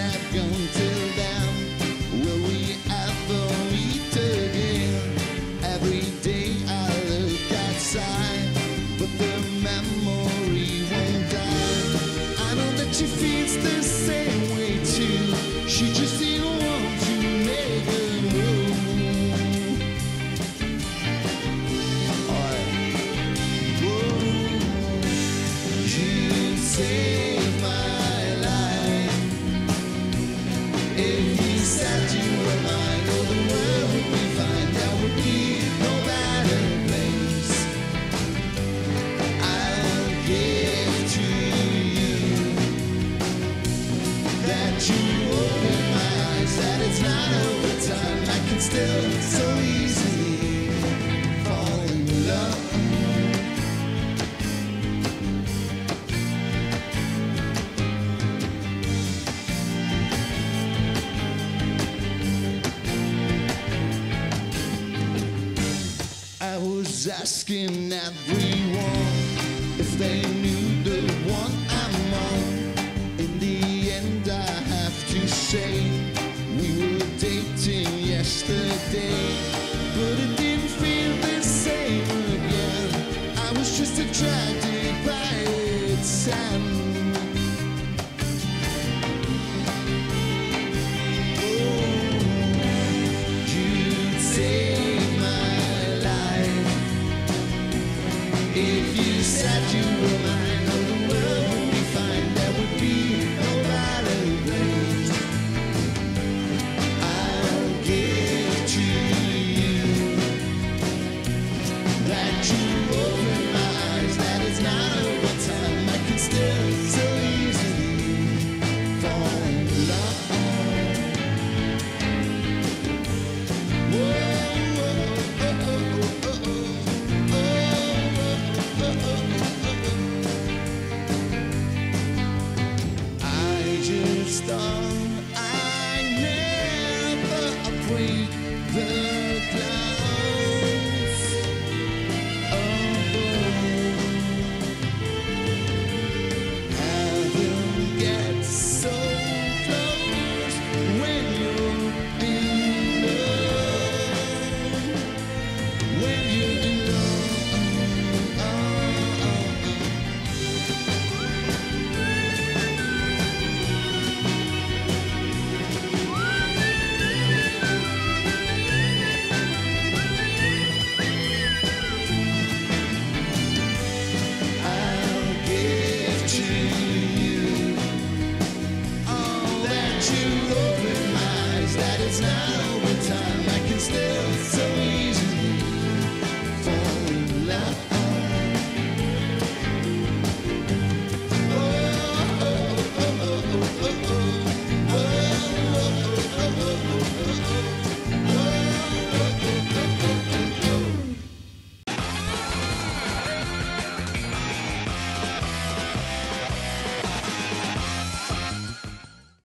have gone till then. Will we ever meet again? Every day I look outside, but the memory won't die. I know that she feels the same way too. She just didn't want to make a move. You saved my life. If you said you were mine, oh, the world would be fine. There would be no better place. I'll give to you that you open my eyes, that it's not over time. I can still so easily fall in love. I was asking everyone if they knew the one I'm on. In the end I have to say we were dating yesterday, but it didn't feel the same again. I was just attracted by its end. If you said you were